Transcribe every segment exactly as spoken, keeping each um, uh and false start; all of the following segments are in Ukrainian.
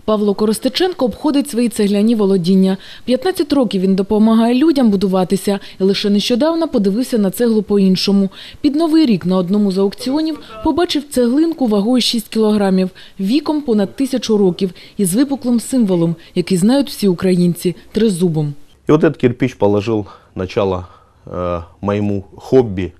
Павло Коростеченко обходить свої цегляні володіння. п'ятнадцять років він допомагає людям будуватися і лише нещодавно подивився на цеглу по-іншому. Під Новий рік на одному з аукціонів побачив цеглинку вагою шість кілограмів, віком понад тисячу років і з випуклим символом, який знають всі українці – тризубом. И вот этот кирпич положил начало э, моему хобби,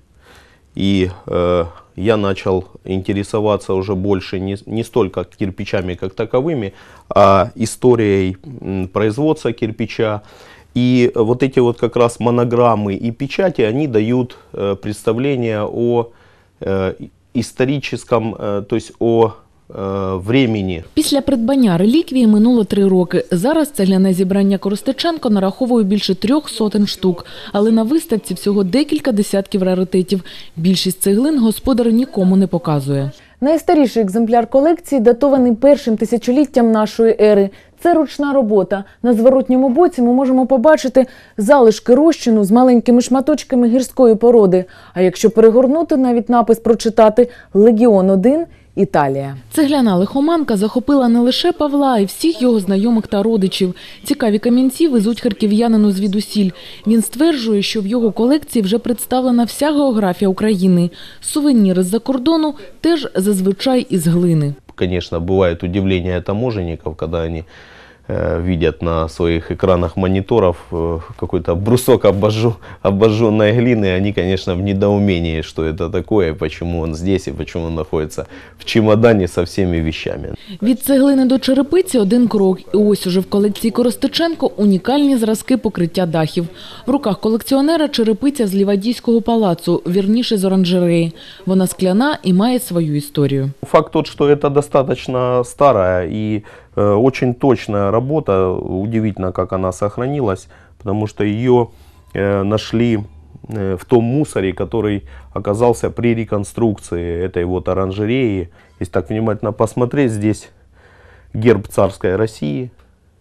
и э, я начал интересоваться уже больше не, не столько кирпичами как таковыми, а историей производства кирпича. И вот эти вот как раз монограммы и печати, они дают э, представление о э, историческом, э, то есть о времени. Після придбання реліквії минуло три роки. Зараз цегляне зібрання Коростеченко нараховує більше трьох сотень штук. Але на виставці всього декілька десятків раритетів. Більшість цеглин господар нікому не показує. Найстаріший екземпляр колекції датований першим тисячоліттям нашої ери. Це ручна робота. На зворотньому боці ми можемо побачити залишки розчину з маленькими шматочками гірської породи. А якщо перегорнути, навіть напис прочитати «Легіон один. Італія». Цегляна лихоманка захопила не лише Павла, а й всіх його знайомих та родичів. Цікаві камінці везуть харків'янину звідусіль. Він стверджує, що в його колекції вже представлена вся географія України. Сувеніри з-за кордону теж зазвичай із глини. Конечно, бывает удивление таможенников, когда они э, видят на своих экранах мониторов э, какой-то брусок обожжен, обожженной глины. Они, конечно, в недоумении, что это такое, почему он здесь и почему он находится в чемодане со всеми вещами. Від цеглини до черепиці один крок. І ось уже в колекції Коростеченко унікальні зразки покриття дахів. В руках колекціонера черепиця з Лівадійського палацу, вірніше з оранжереї. Вона скляна і має свою історію. Факт тот, что это достаточно старая и э, очень точная работа. Удивительно, как она сохранилась, потому что ее э, нашли э, в том мусоре, который оказался при реконструкции этой вот оранжереи. Если так внимательно посмотреть, здесь герб царской России.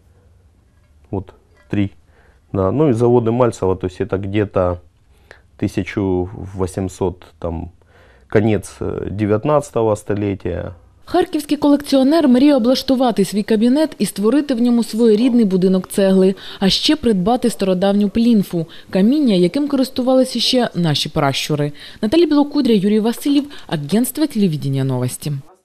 Вот три. Да, ну и заводы Мальцева, то есть это где-то тысяча восемьсот, там, конец дев'ятнадцятого століття. Харківський колекціонер мріє облаштувати свій кабінет і створити в ньому своєрідний будинок цегли, а ще придбати стародавню плінфу – каміння, яким користувалися ще наші пращури. Наталя Білокудря, Юрій Васильєв, агентство телевидения новости.